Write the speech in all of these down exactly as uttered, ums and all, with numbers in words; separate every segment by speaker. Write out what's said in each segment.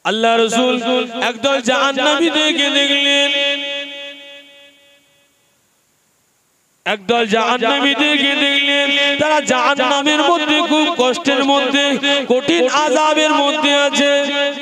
Speaker 1: আল্লাহ রাসূল একদল জাহান্নামীদেরকে দেখলেন, একদল জাহান্নামীদেরকে দেখলেন তারা জাহান্নামের মধ্যে খুব কষ্টের মধ্যে, কঠিন আযাবের মধ্যে আছে।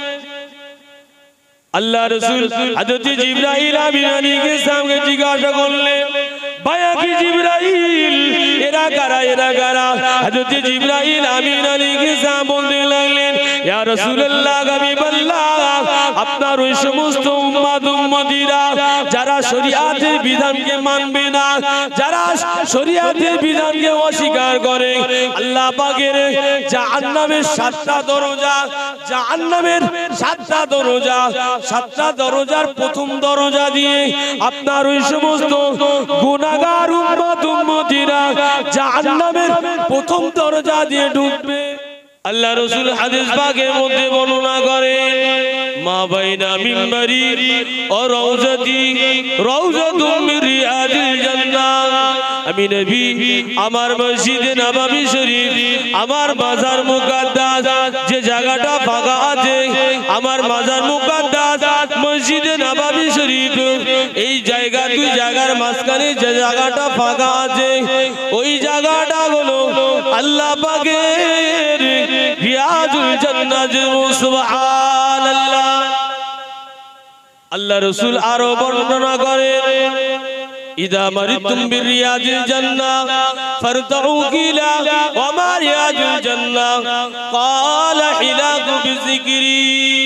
Speaker 1: আল্লাহ রাসূল হযরত জিবরাইল আমিন আলাইহিস সালামকে জিজ্ঞাসা করলেন, ভাইয়া কি জিবরাইল, এরা কারা এরা কারা? হযরত জিবরাইল আমিন আলাইহিস সালাম বলতে লাগলেন, ইয়া রাসূলুল্লাহ, হাবিবাল্লাহ, আপনার ওই সমস্ত উম্মত উম্মতিরা যারা শরীয়তের বিধানকে মানবে না, যারা শরীয়তের বিধানকে অস্বীকার করে, আল্লাহ পাকের জাহান্নামের সাতটা দরজা, জাহান্নামের সাতটা দরজা, সাতটা দরজার প্রথম দরজা দিয়ে আপনার ওই সমস্ত গুনাহগার উম্মত উম্মতিরা জাহান্নামের প্রথম দরজা দিয়ে ঢুকবে। আল্লাহ রাসূল হাদিস পাকের মধ্যে বর্ণনা করেন, মা বাইনা মিম্বারি ও রওজাতি রওজাতুম মিন রিয়াদিল জান্নাহ। আমি নবী আমার মসজিদে নববী শরীফ, আমার মাজার মুকদ্দাস যে জায়গাটা ফাঁকা আছে, আমার মাজার মুকদ্দাস মসজিদে নববী শরীফ, এই জায়গা দুই জায়গার মাঝখানে যে জায়গাটা ফাঁকা আছে, ওই জায়গাটা হলো আল্লাহ পাকের রিয়াদুল জান্নাত। সুবহানাল্লাহ। আল্লাহ রাসূল আরো বর্ণনা করেন, ইদা মারিতুম বিরিয়াদিল জান্নাহ ফারতাউ কিলা ওয়া মা রিয়াদুল জান্নাহ ক্বালা হিলাকু বিযিকরি।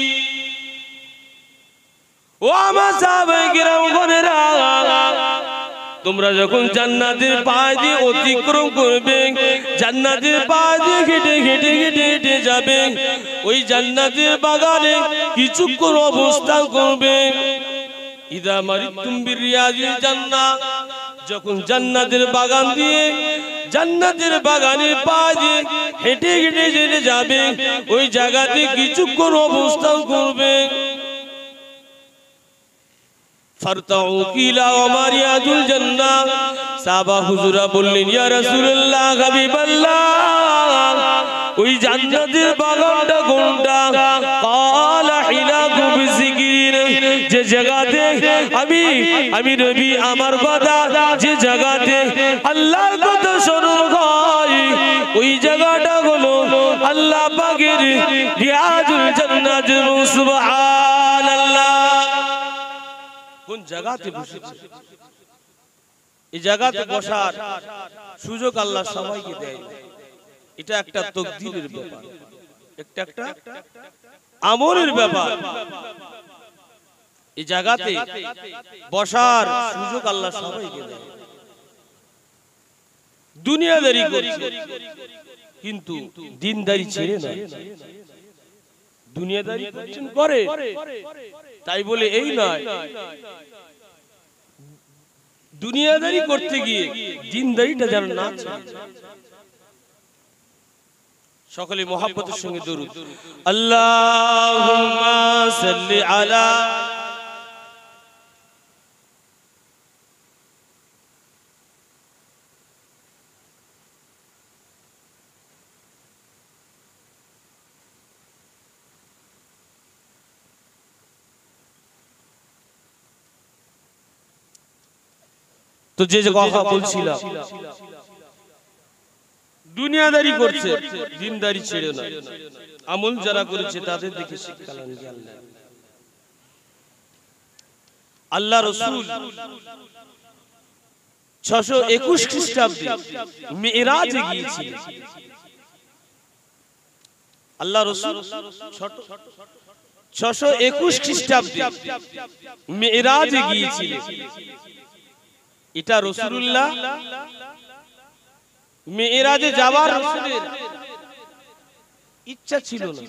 Speaker 1: ও আমার সাহাবায়ে কিরাম গণেরা, তোমরা যখন জান্নাতের পাশ দিয়ে অতিক্রম করবে, জান্নাতের পাশ দিয়ে হেঁটে হেঁটে হেঁটে হেঁটে যাবে, ওই জান্নাতের বাগানে কিছুক্ষণ অবস্থান করবে। ইদা মারিতুম বিরিয়াদিল জান্নাহ, যখন জান্নাতের বাগান দিয়ে, জান্নাতের বাগানের পাশ দিয়ে হেঁটে হেঁটে হেঁটে যাবে, ওই জায়গাতে কিছুক্ষণ অবস্থান করবে। ফারতাউ কিলা ওয়া মা রিয়াদুল জান্নাহ। সাহাবা হুজুরা বললেন, ইয়া রাসূলুল্লাহ, হাবিবাল্লাহ, ওই জান্নাতের বাগানটা কোনটা? ক্বালা হিলাকু বিযিকরি, যে জায়গাতে আমি আমি নবী আমার কথা, যে জায়গাতে আল্লাহর কথা স্মরণ হয়, ওই জায়গাটা হলো আল্লাহ পাকের রিয়াদুল জান্নাত। সুবহানাল্লাহ। কোন জায়গাতে বসেছে? এই জায়গাতে বসার সুযোগ আল্লাহ সবাইকে দেয়। এটা একটা তাকদীরের ব্যাপার, একটা একটা আমলের ব্যাপার। এই জায়গাতে বসার সুযোগ আল্লাহ সবাইকে দেয়। দুনিয়াদারি করছে কিন্তু দিনদারি ছেড়ে না। দুনিয়াদারি করছেন করে, তাই বলে এই নয়, দুনিয়াদারি করতে গিয়ে দিনদারিটা যেন না ছেড়ে। সকলে মুহাব্বতের সঙ্গে দরুদ। আল্লাহুম্মা সাল্লি আলা তো যে যে কথা বলছিলাম, দুনিয়াদারি করছে, দিনদারি ছেড়ে না। আমল যারা করেছে তাদের দেখে শিক্ষা লাভ। আল্লাহ রাসূল ছয়শো একুশ খ্রিস্টাব্দে মিরাজে গিয়েছিলেন। আল্লাহ রাসূল ছয়শো একুশ খ্রিস্টাব্দে মিরাজে গিয়েছিলেন। এটা রাসূলুল্লাহ মিরাজে যাওয়ার রাসূলের ইচ্ছা ছিল না।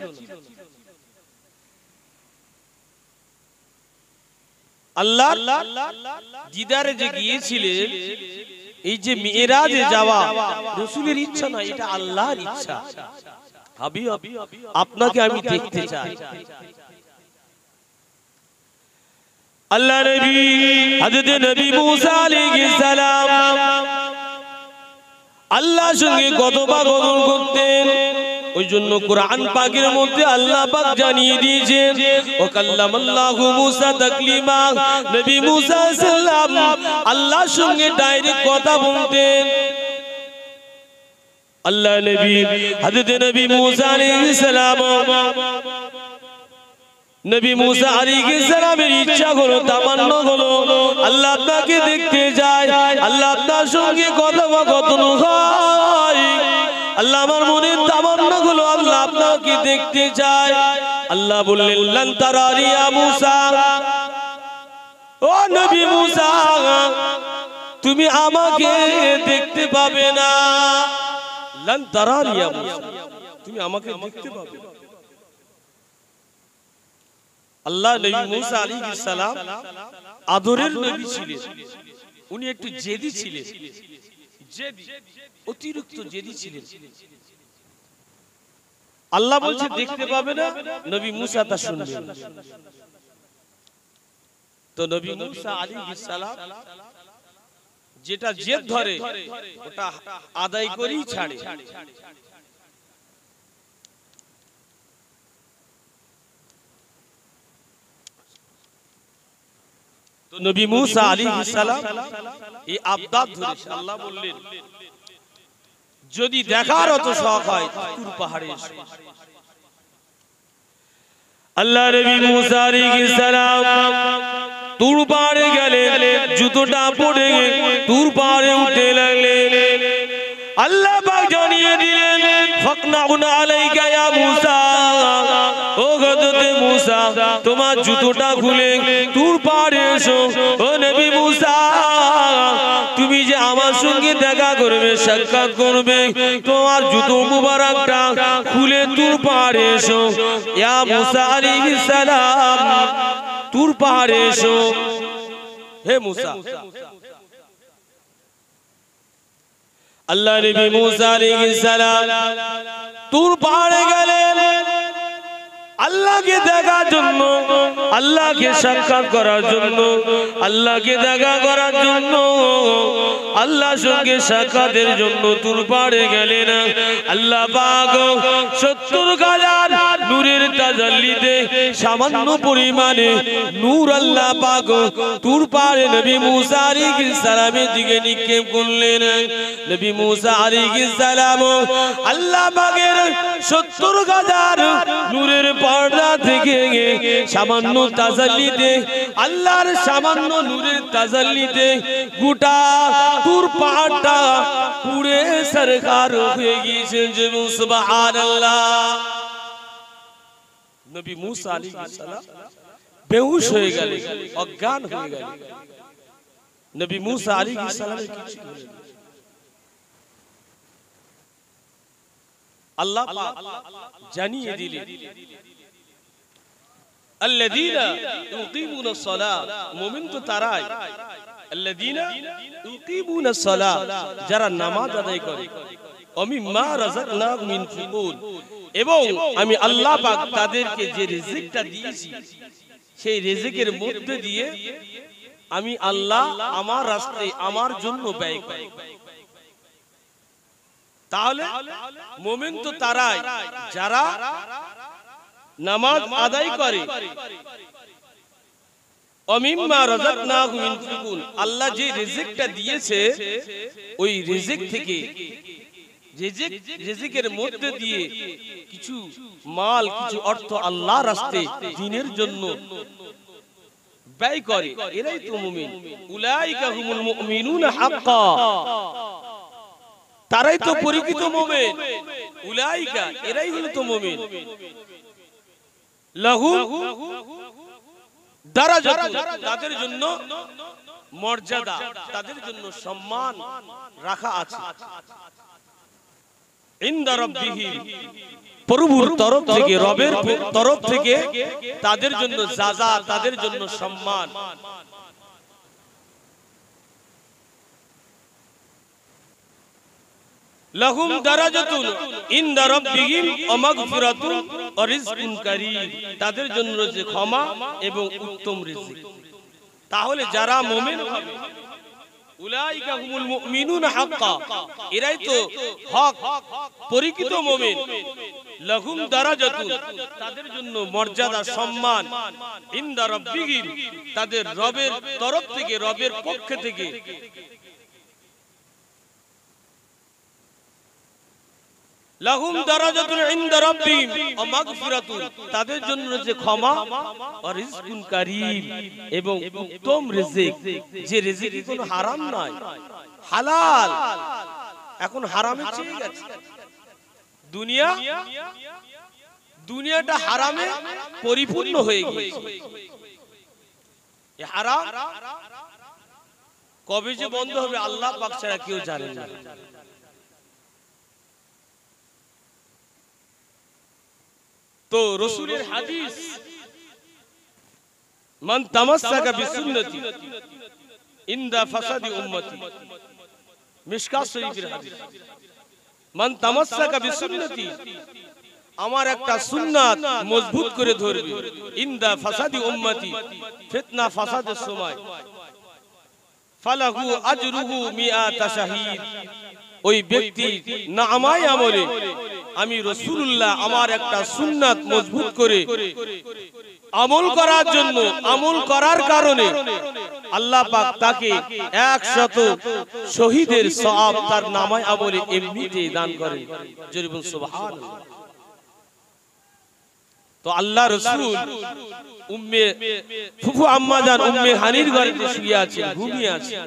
Speaker 1: আল্লাহ দিদারে যে গিয়েছিলেন, এই যে মিরাজে যাওয়া রাসূলের ইচ্ছা না, এটা আল্লাহর ইচ্ছা। হাবিব, আপনাকে আমি দেখতে চাই। আল্লাহ নবী হযরত নবী মুসা আলাইহিস সালাম আল্লাহর সঙ্গে কতবার কথন করতেন। ওই জন্য কোরআন পাকের মধ্যে আল্লাহ পাক জানিয়ে দিয়েছেন ও কাল্লামাল্লাহু মুসা তাকলিমা, নবী মুসা সাল্লাম আল্লাহর সঙ্গে ডাইরেক্ট কথা বলতেন। আল্লাহ নবী হযরত নবী মুসা আলাইহিস সালাম নবী মুসা আলাইহিস সালামের ইচ্ছা হলো, তামান্না হলো আল্লাহ আপনাকে দেখতে যায়, আল্লাহ আপনার সঙ্গে কথোপকথন হয়। আল্লাহ আমার মনের তামান্না হলো আল্লাহ আপনাকে দেখতে চায়। আল্লাহ বললেন লান তারানি ইয়া মুসা, ও নবী মুসা তুমি আমাকে দেখতে পাবে না। লান তারানি ইয়া মুসা, তুমি আমাকে দেখতে পাবে না। আল্লাহ নবী মুসা আলাইহিস সালাম আদরের নবী ছিলেন, উনি একটু জেদি ছিলেন, জেদি অতিরিক্ত জেদি ছিলেন। আল্লাহ বলছে দেখতে পাবে না, নবী মুসা তা শুনলেন। তো নবী মুসা আলাইহিস সালাম যেটা জেদ ধরে ওটা আদায় করেই ছাড়ে। তো নবী মুসা আলাইহিস সালাম এই আবদাত ধরেছে। আল্লাহ বললেন যদি দেখার অত শখ হয় তুর পাহাড়ে এসো। আল্লাহ নবী মুসা আলাইহিস সালাম তুর পাহাড়ে গেলেন, জুতোটা পরে তুর পাহাড়ে উঠতে লাগলেন। আল্লাহ পাক জানিয়ে দিলেন ফাকনাউনা আলাইকা ইয়া মুসা, ও হযরত মুসা তোমার জুতোটা খুলে তুর পাহাড়ে এসো। ও নবী মুসা তুমি যে আমার সঙ্গে দেখা করবে, সাক্ষাৎ করবে, তোমার জুতো মুবারকটা খুলে তুর পাহাড়ে এসো। ইয়া মুসা আলাইহিস সালাম তুর পাহাড়ে এসো। হে মুসা, আল্লাহ নবী মুসা আলাইহিস সালাম তুর পাহাড়ে গেলেন আল্লাহকে দেখার জন্য, আল্লাহকে সাক্ষাৎ করার জন্য, আল্লাহকে দেখা করার জন্য, আল্লাহর সঙ্গে সাক্ষাতের জন্য তুর পাহাড়ে গেলেন। আল্লাহ পাক সত্তর হাজার নূরের তাজাল্লিতে সামান্য পরিমাণে নূর আল্লাহ পাক তুর পাহাড়ে নবী মুসা আলাইহিস সালামের দিকে নিক্ষেপ করলেন। নবী মুসা আলাইহিস সালাম আল্লাহ পাকের সত্তর হাজার নূরের পর্দা থেকে সামান্য তাজাল্লিতে, আল্লাহর সামান্য নূরের তাজাল্লিতে গোটা তুর পাহাড়টা পুড়ে সরকার হয়ে গিয়েছে। সুবহানাল্লাহ। নবী মুসা আলাইহিস সালাম বেহুশ হয়ে গেলেন, অজ্ঞান হয়ে গেলেন। নবী মুসা আলাইহিস সালামের কিছু হলো না। আল্লাহ পাক জানিয়ে দিলেন আল্লাযীনা ইউকিমুনাস সালাহ, মুমিন তো তারাই আল্লাযীনা ইউকিমুনাস সালাহ যারা নামাজ আদায় করে, ওমিম্মা রাযাকনাহুম ইউনফিকুন এবং আমি আল্লাহ পাক তাদেরকে যে রিজিকটা দিয়েছি সেই রিজিকের মধ্যে দিয়ে আমি আল্লাহ আমার রাস্তায় আমার জন্য ব্যয় করি। তাহলে মুমিন তো তারাই যারা নামাজ আদায় করে, অমিম্মা রাযাকনাহুম ইউনফিকুন আল্লাহ যে রিজিকটা দিয়েছে ওই রিজিক থেকে, রিজিক রিজিকের মধ্যে দিয়ে কিছু মাল কিছু অর্থ আল্লাহর রাস্তায় দ্বীনের জন্য ব্যয় করে, এরাই তো মুমিন। উলাইকা হুমুল মুমিনুনা হাক্কা, তারাই তো পরিচিত মুমিন। উলাইকা এরাই হলো তো মুমিন। লাহুম দারাজাতুন তাদের জন্য মর্যাদা, তাদের জন্য সম্মান রাখা আছে ইনদা রাব্বিহিম, প্রভুর তরফ থেকে, রবের তরফ থেকে তাদের জন্য যাজা, তাদের জন্য সম্মান। লাহুম দারাজাতুন ইনদা রাব্বিহিম ওয়া মাগফিরাতুন ওয়া রিজকুন কারীম, তাদের জন্য যে ক্ষমা এবং উত্তম রিজিক। তাহলে যারা মুমিন হবে উলাইকা হুমুল মুমিনুনা হাক্কা, এরাই তো হক পরিচিত মুমিন। লাহুম দারাজাতুন, তাদের জন্য মর্যাদা সম্মান, ইনদা রাব্বিহিম, তাদের রবের তরফ থেকে, রবের পক্ষ থেকে। লাহুম দারাজাতুন ইনদা রাব্বিহিম ওয়া মাগফিরাতুন, তাদের জন্য যে ক্ষমা, ও রিজকুন কারীম, এবং উত্তম রিজিক, যে রিজিক কোনো হারাম নয়, হালাল। এখন হারামে চেয়ে গেছে দুনিয়া, দুনিয়াটা হারামে পরিপূর্ণ হয়ে গেছে। এই হারাম কবে যে বন্ধ হবে আল্লাহ পাক ছাড়া কেউ জানে না। তো রাসূলের হাদিস, মান তামাসসাকা বিসুন্নতি ইনদা ফাসাদি উম্মতি, মিশকাত শরীফের হাদিস। মান তামাসসাকা বিসুন্নতি, আমার একটা সুন্নাত মজবুত করে ধরবে, ইনদা ফাসাদি উম্মতি, ফিতনা ফাসাদের সময়, ফালাহু আজরুহু মিআতা শাহীদ, ওই ব্যক্তি নামায় আমলে আমি রাসূলুল্লাহ আমার একটা সুন্নাত মজবুত করে আমল করার জন্য, আমল করার কারণে আল্লাহ পাক তাকে একশত শহীদের সওয়াব তার নামায় আমলে এমনিতেই দান করেন। জোরে বলুন সুবহানাল্লাহ। তো আল্লাহ রাসূল উম্মে ফুফু আম্মা জান উম্মে হানির ঘরে শুয়ে আছেন, ঘুমিয়ে আছেন।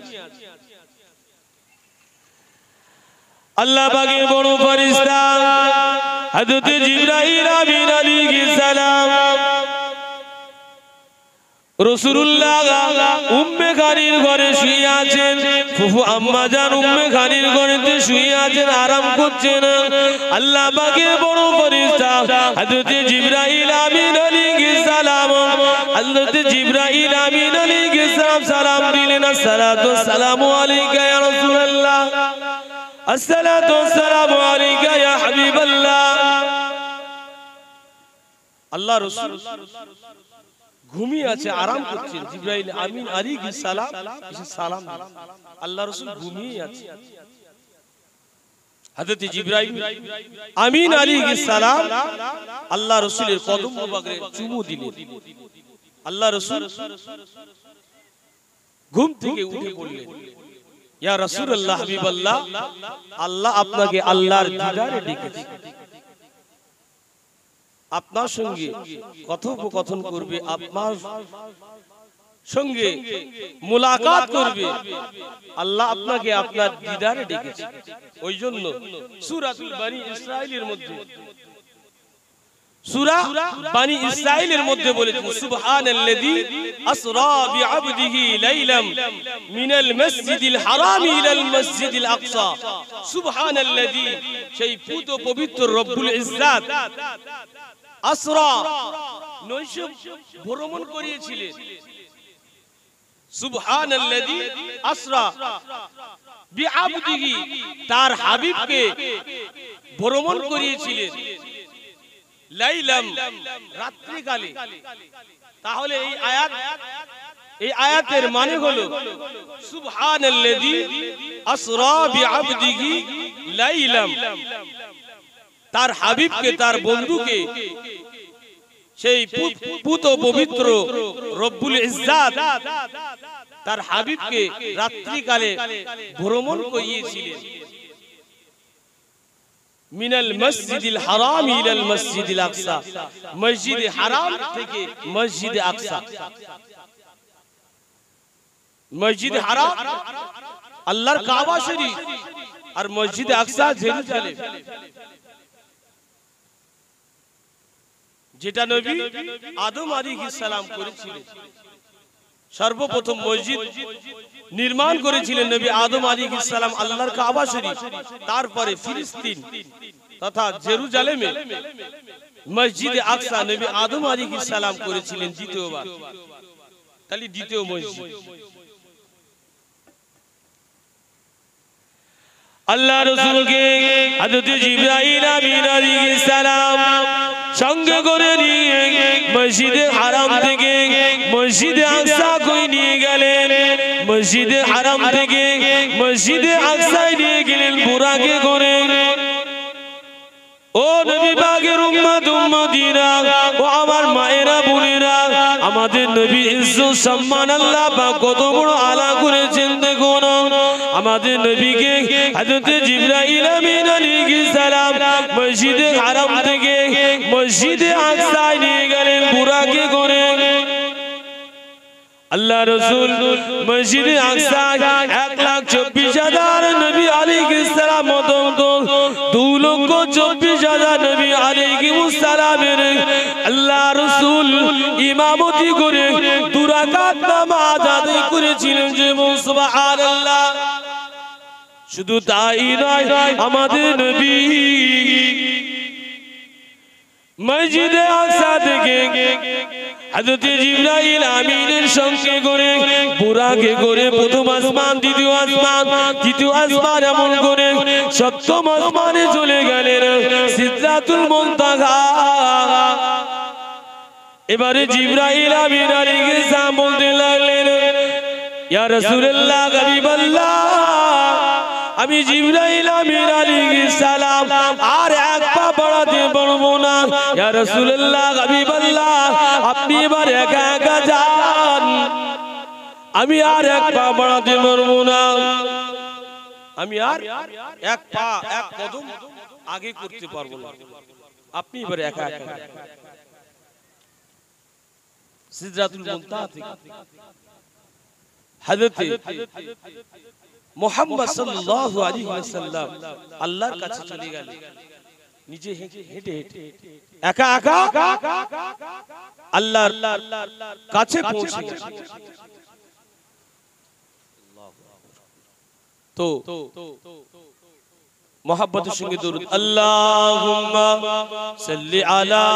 Speaker 1: আল্লাহ পাকের বড় ফেরেশতা হযরত জিবরাইল আমিন আলাইহিস সালাম রাসূলুল্লাহ উম্মে খানির ঘরে শুয়ে আছেন, ফুফু আম্মা জান উম্মে খানির ঘরেতে শুয়ে আছেন, আরাম করছেন। আল্লাহ পাকের বড় ফেরেশতা হযরত জিবরাইল আমিন আলাইহিস সালাম, হযরত জিবরাইল আমিন আলাইহিস সালাম সালাম দিলেন, আসসালাতু ওয়াসসালামু আলাইকা ইয়া রাসূলুল্লাহ, আসসালাতু ওয়াসসালামু আলাইকা ইয়া হাবিবাল্লাহ। আল্লাহ রাসূল ঘুমিয়ে আছে, আরাম করছেন। জিবরাইল আমিন আলাইহিস সালাম এসে সালাম দিলেন, আল্লাহ রাসূল ঘুমিয়ে আছে। হযরত জিবরাইল আমিন আলাইহিস সালাম আল্লাহ রাসূলের কদম মোবারকে চুমু দিলেন। আল্লাহ রাসূল ঘুম থেকে উঠে পড়লেন, ইয়া রাসূলুল্লাহ, হাবিবাল্লাহ, আল্লাহ আপনাকে আল্লাহর দিদারে ডেকেছে, আপনার সঙ্গে কথোপকথন করবে, আপনার সঙ্গে মুলাকাত করবে। আল্লাহ আপনাকে আপনার দিদারে ডেকেছে। ওই জন্য সূরাতুল বনি ইসরাঈলের মধ্যে, সূরা বনি ইসরাঈলের মধ্যে বলেছেন, সুবহানাল্লাযী আসরা বিআবদিহি লাইলাম মিনাল মাসজিদিল হারাম ইলাল মাসজিদিল আকসা। সুবহানাল্লাযী, সেই পুত পবিত্র রব্বুল ইজ্জাত আসরা, নৈশ ভ্রমণ করিয়েছিলেন। সুবহানাল্লাযী আসরা বিআবদিহি, তার হাবিবকে ভ্রমণ করিয়েছিলেন, লাইলাম, রাত্রিকালে। তাহলে এই আয়াত, এই আয়াতের মানে হলো সুবহানাল্লাযী আসরা বিআবদিহি লাইলাম, তার হাবিবকে, তার বন্ধুকে, সেই পুত পবিত্র রব্বুল ইজ্জাত তার হাবিবকে রাত্রিকালে ভ্রমণ করিয়েছিলেন। মিনাল মসজিদিল হারাম ইলাল মসজিদিল আকসা, মসজিদে হারাম থেকে মসজিদে আকসা। মসজিদে হারাম আল্লাহর কাবা শরীফ, আর মসজিদে আকসা জেরুজালেম, যেটা নবী আদম আলাইহিস সালাম করেছিলেন। সর্বপ্রথম মসজিদ নির্মাণ করেছিলেন নবী আদম আলাইহিস সালাম আল্লাহর কাবা শরীফ। তারপরে ফিলিস্তিন তথা জেরুজালেমে মসজিদে আকসা নবী আদম আলাইহিস সালাম করেছিলেন দ্বিতীয়বার। তাহলে দ্বিতীয় মসজিদ। আল্লাহ রাসূলকে হযরত জিবরাইল আমিন আলাইহিস সালাম সঙ্গে করে নিয়ে মসজিদে হারাম থেকে মসজিদে আকসা কই নিয়ে গেলেন। মসজিদে হারাম থেকে মসজিদে আকসায় নিয়ে গেলেন বুরাকে করে। ও নবী পাকের উম্মত উম্মতিরা, ও আমার মায়েরা বোনেরা, আমাদের নবী ইজ্জত সম্মান আল্লাহ পাক কত বড় আলা করেছেন দেখুন। আমাদের নবীকে হযরত জিবরাইল আমিন আলাইহিস সালাম মসজিদে হারাম থেকে মসজিদে আকসায় নিয়ে গেলেন বুরাকে করে। আল্লাহ রাসূল মসজিদে আকসায় এক লাখ চব্বিশ হাজার নবী আলাইহিস সালাম মত দু লক্ষ চব্বিশ হাজার নবী আলাইহিস সালামের আল্লাহ রাসূল ইমামতি করে দু রাকাত নামাজ আদায় করেছিলেন। যে সুবহানাল্লাহ। শুধু তাই নয়, আমাদের নবী মসজিদে আকসা থেকে হযরত জিবরাইল আমিনের সঙ্গে করে বুরাকে করে প্রথম আসমান, দ্বিতীয় আসমান, তৃতীয় আসমান এমন করে সপ্তম আসমানে চলে গেলেন সিদরাতুল মুনতাহা। এবারে জিবরাইল আমিন আলাইহিস সালাম বলতে লাগলেন, ইয়া রাসূলুল্লাহ, হাবিবাল্লাহ, আমি জিবরাইল আমিন আলাইহিস সালাম আর এক পা বাড়াতে পারবো না। ইয়া রাসূলুল্লাহ, হাবিবাল্লাহ, আপনি এবার একা একা যান, আমি আর এক পা বাড়াতে পারবো না। আমি আর এক পা এক কদম আগে করতে পারবো না, আপনি এবার একা একা। সিদরাতুল মুনতাহা থেকে হযরত মুহাম্মদ সাল্লাল্লাহু আলাইহি ওয়াসাল্লাম আল্লাহর কাছে চলে গেলেন, নিজে হেঁটে হেঁটে একা একা আল্লাহর কাছে পৌঁছে গেলেন। তো মুহাব্বতের সঙ্গে দরুদ, আল্লাহুম্মা সাল্লি আলা।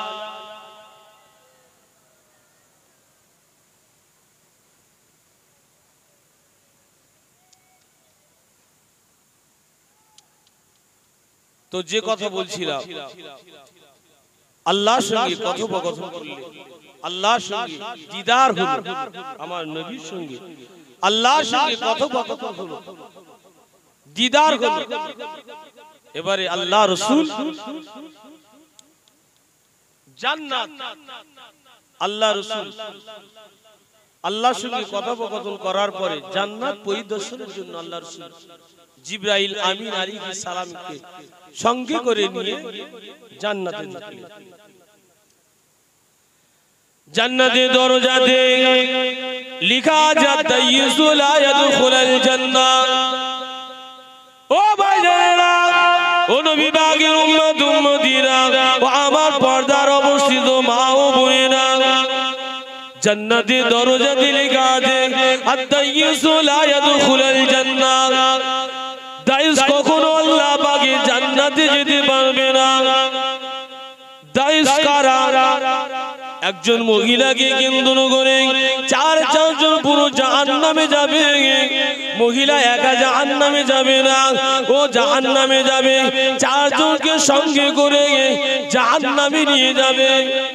Speaker 1: তো যে কথা বলছিলাম, আল্লাহর সঙ্গে কথোপকথন করলে আল্লাহর সঙ্গে দিদার হলো, আমার নবীর সঙ্গে আল্লাহর সঙ্গে কথোপকথন হলো, দিদার হলো। এবারে আল্লাহ রাসূল জান্নাত, আল্লাহ রাসূল আল্লাহর সঙ্গে কথোপকথন করার পরে জান্নাত পরিদর্শনের জন্য আল্লাহ রাসূল জিবরাইল আমিন আলাইহিস সালামকে সঙ্গে করে নিয়ে জান্নাতে ঢুকলেন। জান্নাতের দরজাতে লেখা আছে তাইয়্যিসু লা ইয়াদখুলুল জান্নাহ। ও ভাইজানেরা, ও নবী পাকের উম্মত উম্মতিরা, ও আমার পর্দার অবস্থিত মা ও বোনেরা, জান্নাতের দরজাতে লেখা আছে আত-তাইয়্যিসু লা ইয়াদখুলুল জান্নাহ। দাইস কখনো আল্লাহ পাকের জান্নাতে যেতে পারবে না। দাইস কারা? একজন মহিলাকে কেন্দ্র করে চার চারজন পুরো জাহান্নামে যাবে। মহিলা একা জাহান্নামে যাবে না, ও জাহান্নামে যাবে চারজনকে সঙ্গে করে জাহান্নামে নিয়ে যাবে।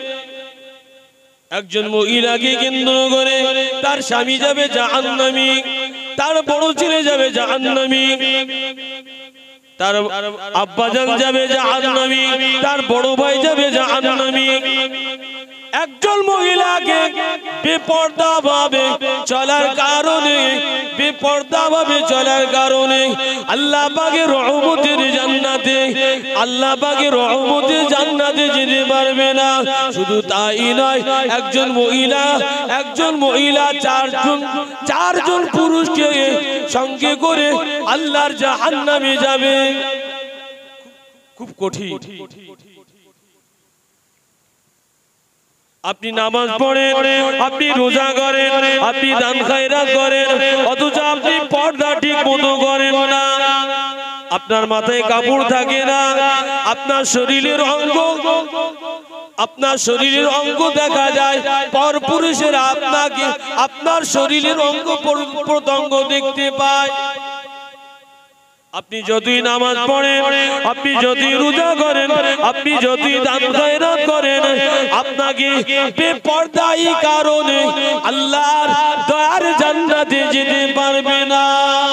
Speaker 1: একজন মহিলাকে কেন্দ্র করে তার স্বামী যাবে জাহান্নামী, তার বড় ছেলে যাবে জাহান্নামী, তার আব্বাজান যাবে জাহান্নামী, তার বড় ভাই যাবে জাহান্নামী। একজন মহিলাকে বেপরদা ভাবে চলার কারণে বেপরদা ভাবে চলার কারণে আল্লাহ পাকের রহমতের জান্নাতে আল্লাহ পাকের রহমতের জান্নাতে যেতে পারবে না। শুধু তাই নয়, একজন মহিলা একজন মহিলা চারজন চারজন পুরুষকে সঙ্গে করে আল্লাহর জাহান্নামে যাবে। খুব কঠিন। আপনি নামাজ পড়েন, আপনি রোজা করেন, আপনি দান খায়রাত করেন, অথচ আপনি পর্দা ঠিক মতো করেন না, আপনার মাথায় কাপড় থাকে না, আপনার শরীরের অঙ্গ আপনার শরীরের অঙ্গ দেখা যায়, পরপুরুষেরা আপনাকে আপনার শরীরের অঙ্গ প্রত্যঙ্গ দেখতে পায়। আপনি যদি নামাজ পড়েন, আপনি যদি রোজা করেন, আপনি যদি দান খয়রাত করেন, আপনাকে বেপরদাই কারণে আল্লাহর দয়ার জান্নাতে যেতে পারবে না।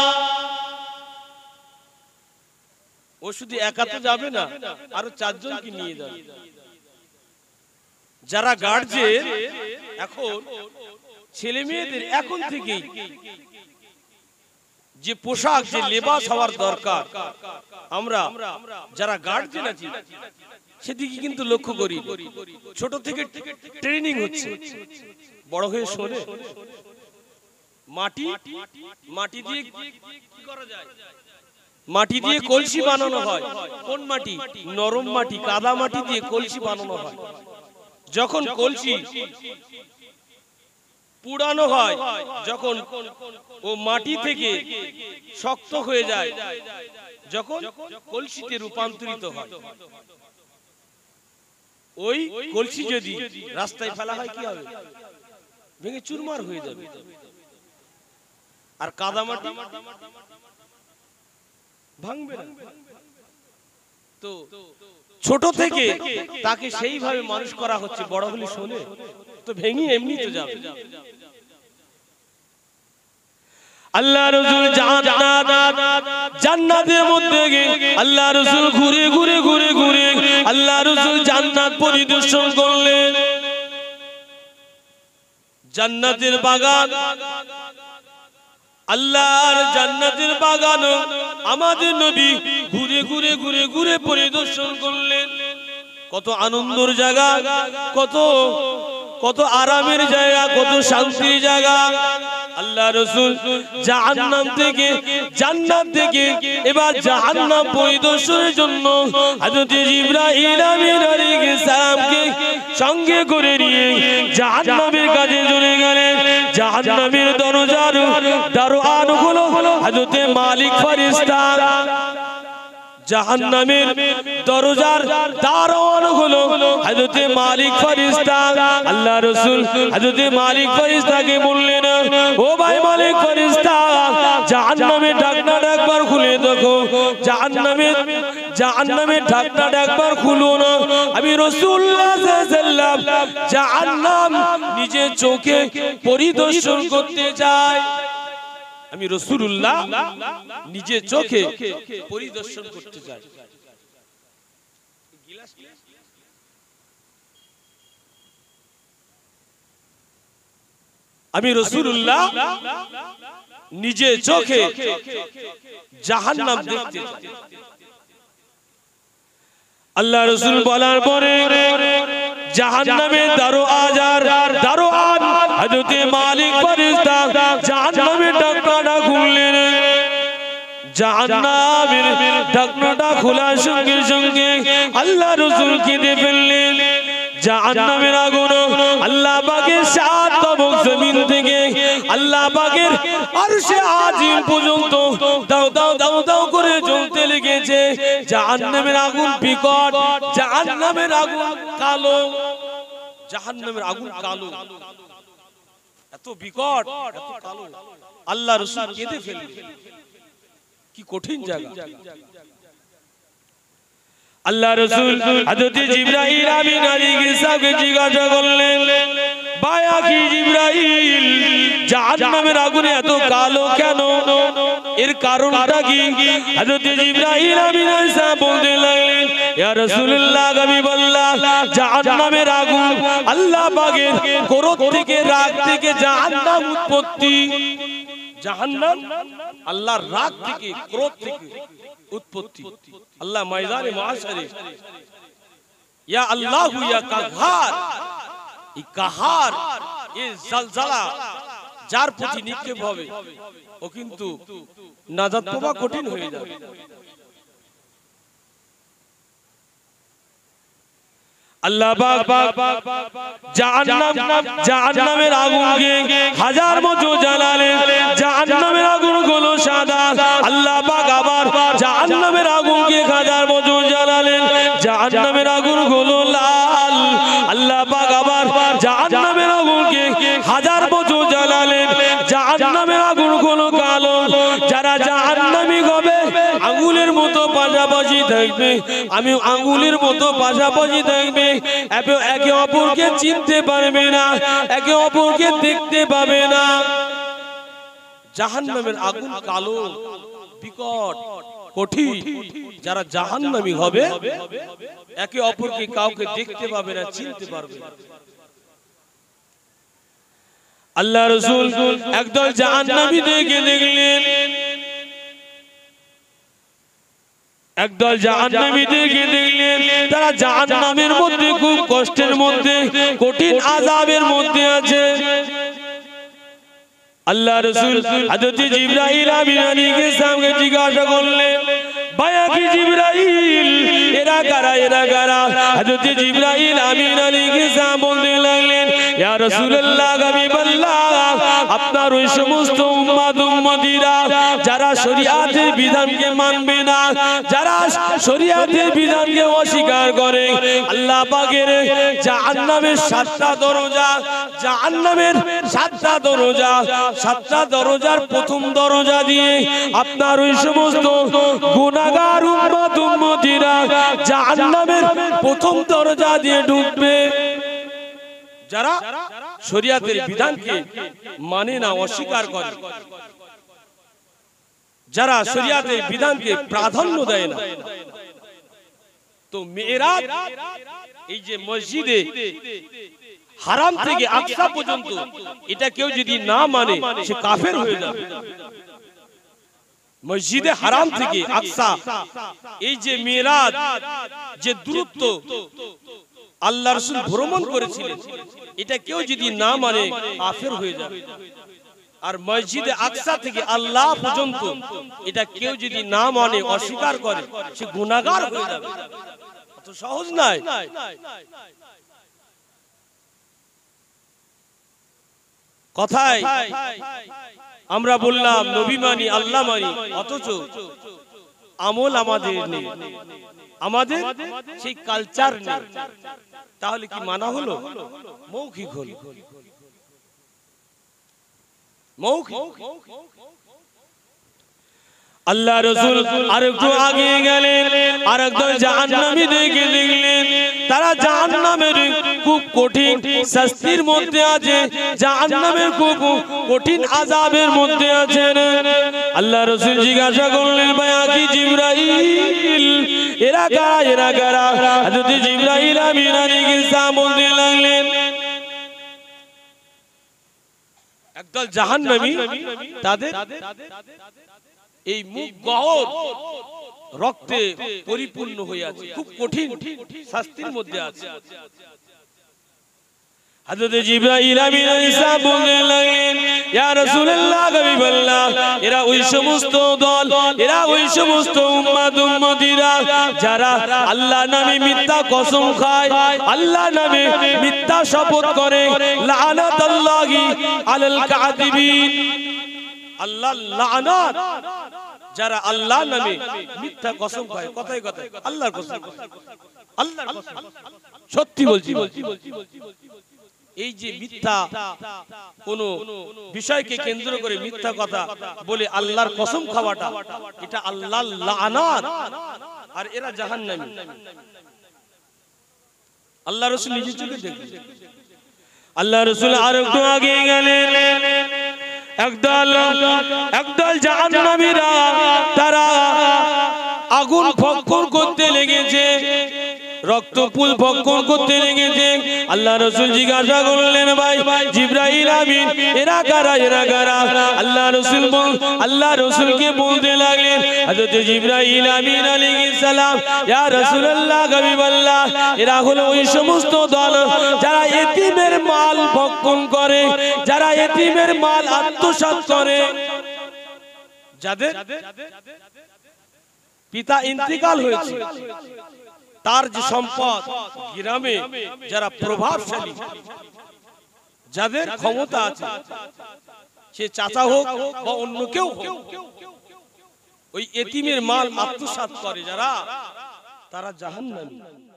Speaker 1: ও শুধু একা তো যাবে না, আরো চারজনকে নিয়ে যাবে। যারা গার্জেন, এখন ছেলে মেয়েদের এখন থেকেই যে পোশাক, যে লেবাস হওয়ার দরকার, আমরা যারা গার্জেন আছি সেদিকে কিন্তু লক্ষ্য করি। ছোট থেকে ট্রেনিং হচ্ছে, বড় হয়ে শোনে মাটি মাটি দিয়ে কি করা যায়, মাটি দিয়ে কলসি বানানো হয়। কোন মাটি? নরম মাটি, কাদা মাটি দিয়ে কলসি বানানো হয়। যখন কলসি পুরানো হয়, যখন ও মাটি থেকে শক্ত হয়ে যায়, যখন কলসিতে রূপান্তরিত হয়, ওই কলসি যদি রাস্তায় ফেলা হয় কি হবে? ভেঙে চুরমার হয়ে যাবে। আর কাদা মাটি ভাঙবে না। তো ছোট থেকে তাকে সেইভাবে মানুষ করা হচ্ছে, বড় হলে শোনে তো ভেঙে এমনি তো যাবে। আল্লাহ রাসূল জান্নাত জান্নাতের মধ্যে আল্লাহ রাসূল ঘুরে ঘুরে ঘুরে ঘুরে আল্লাহ রাসূল জান্নাত পরিদর্শন করলেন। জান্নাতের বাগান, আল্লাহর জান্নাতের বাগান আমাদের নবী ঘুরে ঘুরে ঘুরে ঘুরে পরিদর্শন করলেন। কত আনন্দের জায়গা, কত কত আরামের জায়গা, কত শান্তির জায়গা। আল্লাহ রাসূল জাহান্নাম থেকে, জান্নাত থেকে এবার জাহান্নাম পরিদর্শনের জন্য হযরত জিবরাইল আমিন আলাইহিস সালামকে সঙ্গে করে নিয়ে জাহান্নামের কাছে চলে গেলেন। জাহান্নামের দরজার দারোয়ান হলো হযরত মালিক ফেরেশতা। জাহান্নামের দরজার দারোয়ান হলো হযরত মালিক ফেরেশতা। আল্লাহ রাসূল হযরত মালিক ফেরেশতাকে বললেন, ও ভাই মালিক ফেরেশতা, জাহান্নামের ঢাকনাটা একবার খুলে দেখো। জাহান্নামের জাহান্নামের ঢাকনাটা একবার খুলো না। আমি রাসূলুল্লাহ সাল্লাল্লাহু আলাইহি ওয়াসাল্লাম জাহান্নাম নিজে চোখে পরিদর্শন করতে চাই। আমি রাসূলুল্লাহ নিজে চোখে পরিদর্শন করতে চাই। আমি রাসূলুল্লাহ নিজে চোখে জাহান্নাম দেখতে চাই। আল্লাহ রাসূল বলার পরে জাহান্নামের দারোয়ান দারোয়ান হযরত মালিক ফেরেশতা জাহান্নামের ঢাকনাটা খুললেন। জাহান্নামের ঢাকনাটা খোলার সঙ্গে সঙ্গে আল্লাহ রাসূল কেঁদে ফেললেন। জাহান্নামের আগুন আল্লাহ পাকের সাত তবক জমিন থেকে আল্লাহ পাকের আরশে আজিম পর্যন্ত দাও দাও দাও দাও করে জ্বলতে লেগেছে। জাহান্নামের আগুন বিকট, জাহান্নামের আগুন কালো, জাহান্নামের আগুন কালো, এত বিকট, এত কালো। আল্লাহ রাসূল কেঁদে ফেললেন। কি কঠিন জায়গা। আল্লাহ রাসূল হযরত জিবরাইল আমিন আলাইহিস সালামকে জিজ্ঞাসা করলেন, বায়া কি জিবরাইল, জাহান্নামের আগুন এত কালো কেন? এর কারণটা কি? হযরত জিবরাইল আমিন আলাইহিস সালাম বলতে লাগলেন, ইয়া রাসূলুল্লাহ, আমি বললাম জাহান্নামের আগুন আল্লাহ পাকের ক্রোধ থেকে, রাগ থেকে জাহান্নাম উৎপত্তি। জাহান্নাম আল্লাহর রাগ থেকে, ক্রোধ থেকে উৎপত্তি। আল্লাহ ময়দানে মাশরে ইয়া আল্লাহু ইয়া কাহার, এই কাহার, এই জলজলা যার প্রতি নিক্ষেপ হবে ও কিন্তু নাজাত পাওয়া কঠিন হয়ে যাবে। আল্লাহ পাক জাহান্নাম জাহান্নামের আগুনকে হাজার বছর জ্বালালেন। জাহান্নামের আগুন গুলো সাদা, আল্লাহ পাক আবার জাহান্নামের আগুনকে হাজার বছর জ্বালালেন। জাহান্নামের আগুন গুলো লাল, আল্লাহ পাক আবার জাহান্নামের আগুনকে হাজার বছর জ্বালালেন। জাহান্নামের আগুন গুলো কালো। যারা জাহান্নামী হবে থাকবে, আমি আঙ্গুলের মতো পাশাপাশি থাকবে, একে অপরকে চিনতে পারবে না, একে অপরকে দেখতে পাবে না। জাহান্নামের আগুন কালো, বিকট, কঠিন। যারা জাহান্নামী হবে একে অপরকে কাউকে দেখতে পাবে না, চিনতে পারবে না। আল্লাহ রাসূল একদল জাহান্নামীদেরকে দেখলেন, একদল জাহান্নামীদেরকে দেখলেন, তারা জাহান্নামের মধ্যে খুব কষ্টের মধ্যে, কঠিন আযাবের মধ্যে আছে। আল্লাহ রাসূল হযরত জিবরাইল আমিন আলাইহিস সালামকে জিজ্ঞাসা করলেন, ভাইয়া কি জিবরাইল, এরা কারা, এরা কারা? হযরত জিবরাইল আমিন আলাইহিস সালাম বলতে লাগলেন, ইয়া রাসূলুল্লাহ, হাবিবাল্লাহ, আপনার ওই সমস্ত উম্মত উম্মতিরা যারা শরীয়তের বিধানকে মানবে না, যারা শরীয়তের বিধানকে অস্বীকার করে, আল্লাহ পাকের জাহান্নামের সাতটা দরজা, জাহান্নামের সাতটা দরজা, সাতটা দরজার প্রথম দরজা দিয়ে আপনার ওই সমস্ত গুনাহগার উম্মত উম্মতিরা জাহান্নামের প্রথম দরজা দিয়ে ঢুকবে। যারা শরীয়তের বিধানকে মানে না, অস্বীকার করে, যারা শরীয়তের বিধানকে প্রাধান্য দেয় না। তো মিরাজ, এই যে মসজিদে হারাম থেকে আকসা পর্যন্ত, এটা কেউ যদি না মানে সে কাফের হয়ে যাবে। মসজিদে হারাম থেকে আকসা, এই যে মিরাজ, যে দূরত্ব আল্লাহ রাসূল ভ্রমণ করেছিলেন, এটা কেউ যদি না মানে কাফের হয়ে যাবে। আর মসজিদে আকসা থেকে আল্লাহ পর্যন্ত, এটা কেউ যদি না মানে, অস্বীকার করে, সে গুনাহগার হয়ে যাবে। এত সহজ নয়। কথায় আমরা বললাম নবী মানি, আল্লাহ মানি, অথচ আমল আমাদের নেই, আমাদের সেই কালচার নেই। তাহলে কি মানা হলো? মৌখিক হলো, মৌখিক। আল্লাহ রাসূল আরেকটু আগে গেলেন, আরেকদল জাহান্নামীদেরকে দেখলেন, তারা জাহান্নামের খুব কঠিন শাস্তির মধ্যে আছে, জাহান্নামের খুব কঠিন আযাবের মধ্যে আছেন। আল্লাহ রাসূল জিজ্ঞাসা করলেন, ভাইয়া কি জিবরাইল, এরা কারা, এরা কারা? হযরত জিবরাইল আমিন আলাইহিস সালাম বলতে লাগলেন, একদল জাহান্নামী, তাদের এই মুখ গহর রক্তে পরিপূর্ণ হয়ে আছে, খুব কঠিন শাস্তির মধ্যে আছে। হযরত জিবরাইল আমিন আলাইহিস সালাম বলতে লাগলেন, ইয়া রাসূলুল্লাহ, হাবিবাল্লাহ, এরা ওই সমস্ত দল, এরা ওই সমস্ত উম্মত উম্মতিরা যারা আল্লাহর নামে মিথ্যা কসম খায়, আল্লাহর নামে মিথ্যা শপথ করে, লানাতুল্লাহি আলাল কাযিবিন, আল্লাহ লানাত, যারা আল্লাহর নামে মিথ্যা কসম খায়, কথায় কথায় আল্লাহর কসম, আল্লাহর কসম, সত্যি বলছি। এই যে মিথ্যা কোন বিষয়কে কেন্দ্র করে মিথ্যা কথা বলে আল্লাহর কসম খাওয়াটা, এটা আল্লাহর লানাত, আর এরা জাহান্নামী। আল্লাহ রাসূল নিজে চোখে দেখলেন। আল্লাহ রাসূল আরেকটু আগে গেলেন, একদল একদল জাহান্নামীরা তারা আগুন ভক্ষণ করতে লেগেছে, রক্তপুল ভক্ষণ করতে লেগেছে। আল্লাহ রাসূল জিজ্ঞাসা করলেন, ভাই জিবরাইল আমিন, এরা কারা, এরা কারা? আল্লাহ রাসূল বল আল্লাহ রাসূলকে বলতে লাগলেন, হযরত জিবরাইল আমিন আলাইহিস সালাম, ইয়া রাসূলুল্লাহ, হাবিবাল্লাহ, এরা হলো ওই সমস্ত দল যারা এতিমের মাল ভক্ষণ করে, যারা এতিমের মাল আত্মসাৎ করে, যাদের পিতা ইন্তিকাল হয়েছে, তার যে সম্পদ, গ্রামে যারা প্রভাবশালী, যাদের ক্ষমতা আছে, সে চাচা হোক বা অন্য কেউ হোক, ওই এতিমের মাল আত্মসাৎ করে যারা, তারা জাহান্নামী।